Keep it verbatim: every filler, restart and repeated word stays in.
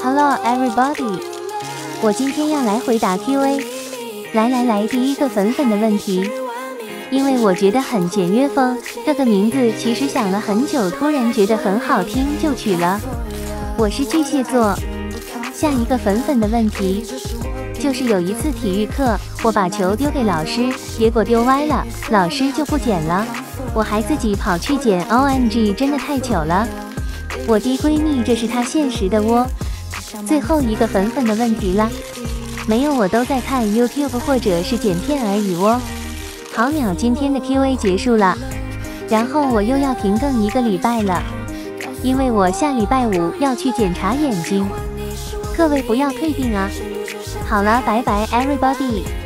Hello everybody， 我今天要来回答 Q A。来来来，第一个粉粉的问题，因为我觉得很简约风，这个名字其实想了很久，突然觉得很好听就取了。我是巨蟹座。下一个粉粉的问题，就是有一次体育课，我把球丢给老师，结果丢歪了，老师就不捡了，我还自己跑去捡 ，O M G， 真的太糗了。我的闺蜜，这是她现实的窝。最后一个粉粉的问题了，没有，我都在看 YouTube 或者是剪片而已喔。好秒，今天的 Q A 结束了，然后我又要停更一个礼拜了，因为我下礼拜五要去检查眼睛。各位不要退订啊！好了，拜拜 everybody。